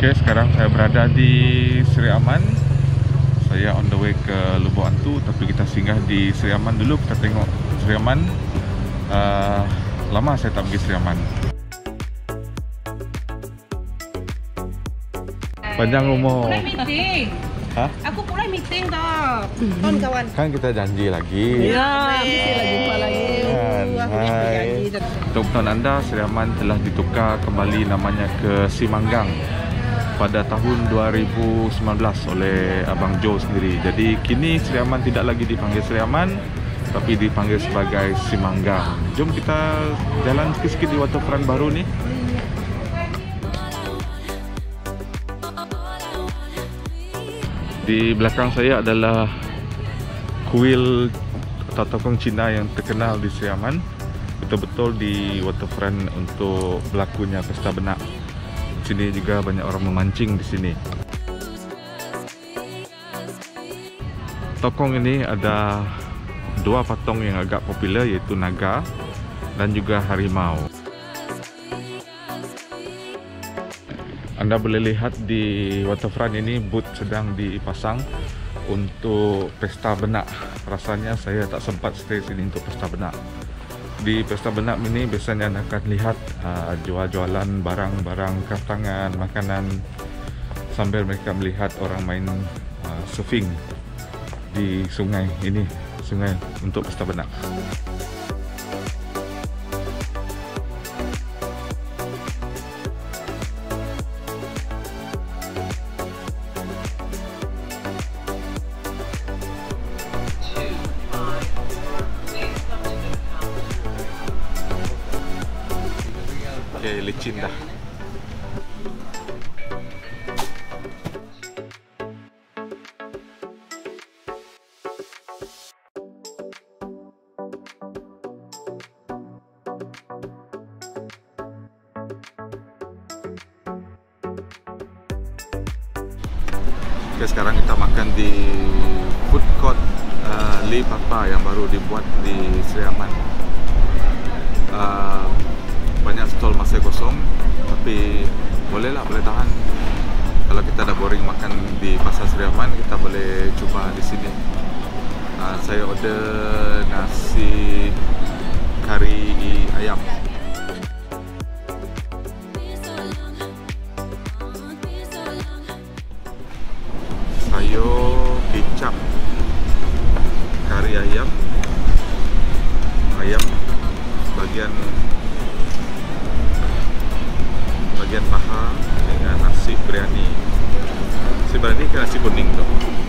Oke, sekarang saya berada di Sri Aman. Saya on the way ke Lubuk Hantu, tapi kita singgah di Sri Aman dulu. Kita tengok Sri Aman. Lama saya tak pergi Sri Aman. Panjang umur. Mulai meeting. Hah? Aku mulai meeting dah. Kawan-kawan. Kan kita janji lagi. Ya, mesti lagi jumpa lagi. Hai. Untuk tahun anda, Sri Aman telah ditukar kembali namanya ke Simanggang pada tahun 2019 oleh Abang Joe sendiri. Jadi kini Sri Aman tidak lagi dipanggil Sri Aman, tapi dipanggil sebagai Simanggang. Jom kita jalan sikit-sikit di waterfront baru ni. Di belakang saya adalah kuil atau tokong Cina yang terkenal di Sri Aman. Betul-betul di waterfront untuk berlakunya pesta benak. Di sini juga banyak orang memancing di sini. Tokong ini ada dua patung yang agak popular, yaitu naga dan juga harimau. Anda boleh lihat di waterfront ini booth sedang dipasang untuk pesta benak. Rasanya saya tak sempat stay sini untuk pesta benak. Di pesta benak ini biasanya anda akan lihat jual-jualan barang-barang kraftangan, makanan, sambil mereka melihat orang main surfing di sungai ini, sungai untuk pesta benak. Oke, licin dah. Oke, sekarang kita makan di food court Li Papa yang baru dibuat di Sri Aman. Banyak stall masih kosong, tapi boleh tahan. Kalau kita dah boring makan di pasar Sri Aman, kita boleh cuba di sini. Saya order nasi kari ayam. Sayur kicap, kari ayam, bagian paha dengan nasi biryani. Nasi biryani ke nasi kuning tu.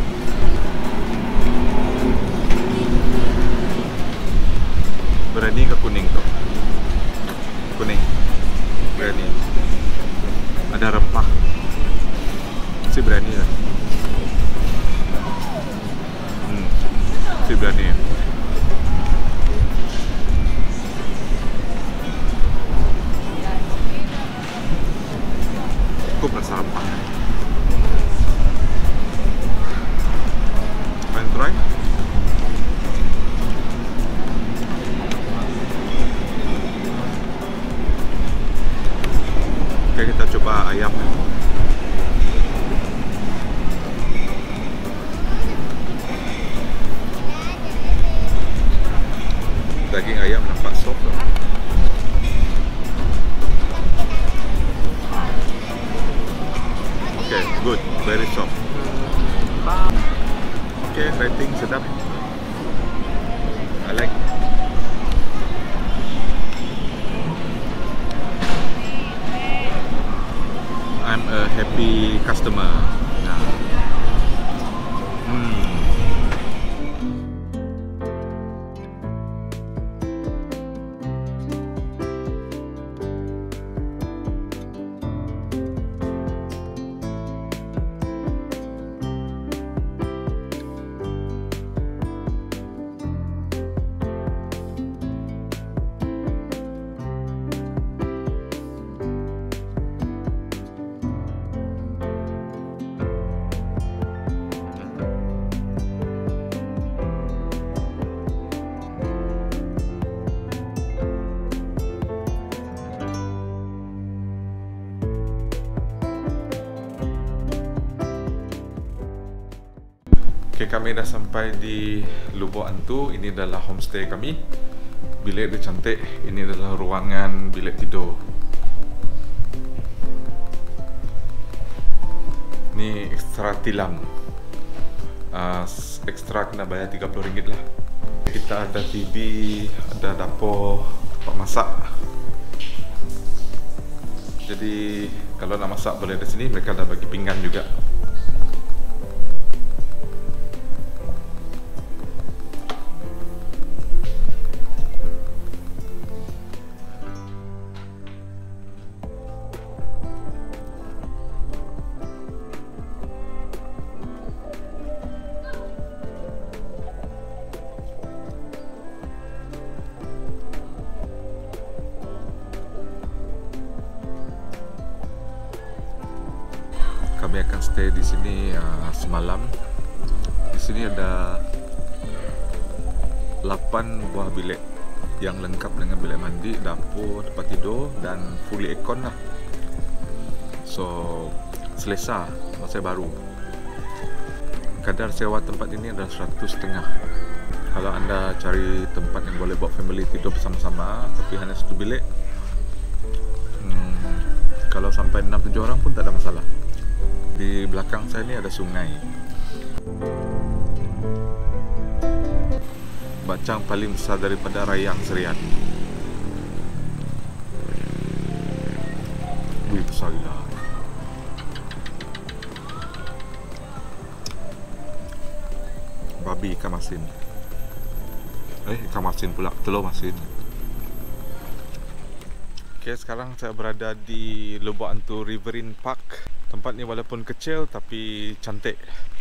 Biryani ke kuning tu? Kuning. Biryani. Ada rempah. Nasi biryani lah. Nasi biryani. Cukup rasa rempah. Pengen try? Oke, kita coba ayam. Daging ayam nampak soft loh. Okay, good, very soft. Okay, rating sedap. I like. I'm a happy customer. Oke, kami dah sampai di Lubuk Hantu. Ini adalah homestay kami. Bilik dia cantik. Ini adalah ruangan bilik tidur. Ni ekstra tilam. Ekstra kena bayar RM30 lah. Kita ada TV, ada dapur, tempat masak. Jadi kalau nak masak boleh di sini. Mereka dah bagi pinggan juga. Kami akan stay di sini semalam. Di sini ada 8 buah bilik yang lengkap dengan bilik mandi, dapur, tempat tidur dan fully aircon lah. So selesa, masih baru. Kadar sewa tempat ini adalah 100.5. Kalau anda cari tempat yang boleh buat family tidur bersama-sama tapi hanya satu bilik, kalau sampai 6-7 orang pun tak ada masalah. Di belakang saya ni ada sungai. Bacang paling besar daripada Rayang Serian. Wih, besar gila. Babi ikan masin. Ikan masin pula, telur masin. Okay, sekarang saya berada di Lubuk Hantu Riverine Park. Tempat ni walaupun kecil tapi cantik.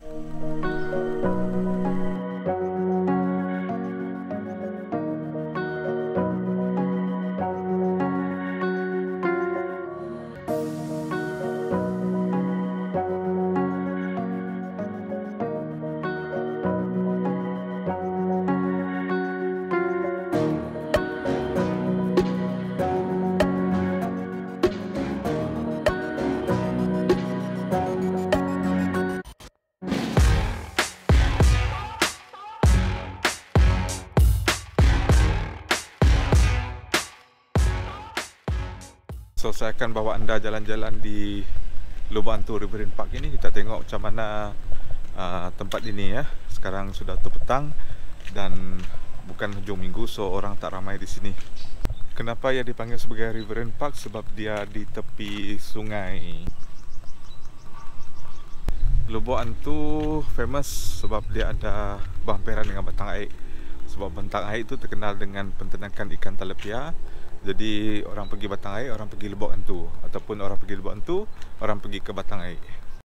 So saya akan bawa anda jalan-jalan di Lubuk Hantu Riverine Park ini. Kita tengok macam mana tempat ini ya. Sekarang sudah tu petang dan bukan hujung minggu, so orang tak ramai di sini. Kenapa ia dipanggil sebagai Riverine Park? Sebab dia di tepi sungai. Lubuk Hantu famous sebab dia ada berhampiran dengan batang air. Sebab batang air itu terkenal dengan penternakan ikan talapia. Jadi orang pergi batang air, orang pergi Lubuk Hantu. Ataupun orang pergi Lubuk Hantu, orang pergi ke batang air.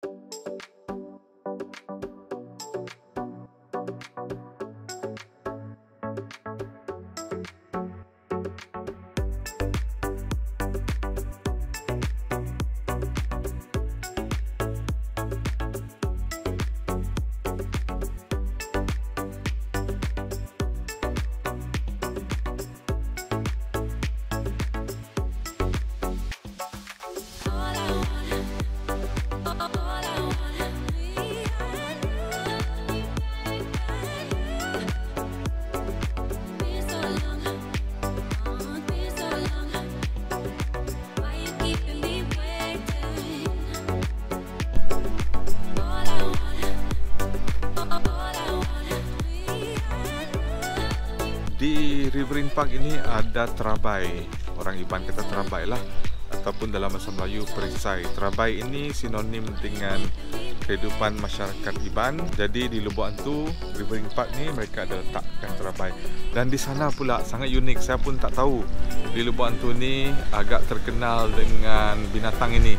Di Riverine Park ini ada terabai. Orang Iban kata terabai lah, ataupun dalam bahasa Melayu perisai. Terabai ini sinonim dengan kehidupan masyarakat Iban. Jadi di Lubuk Hantu Riverine Park ni mereka ada letakkan terabai. Dan di sana pula sangat unik. Saya pun tak tahu di Lubuk Hantu ni agak terkenal dengan binatang ini.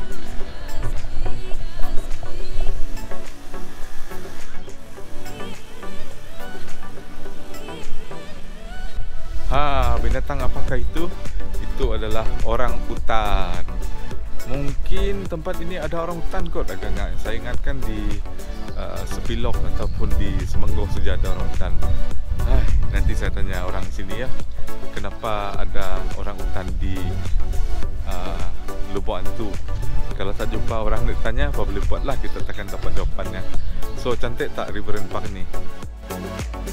Binatang apakah itu? Itu adalah orang utan. Mungkin tempat ini ada orang utan kot agak-agak. Saya ingatkan di Sepilok ataupun di Semenggoh saja ada orang utan. Nanti saya tanya orang sini ya, kenapa ada orang utan di Lubuk Hantu. Kalau tak jumpa orang nak tanya apa boleh buat lah, kita takkan dapat jawapannya. So cantik tak Riverine Park ni?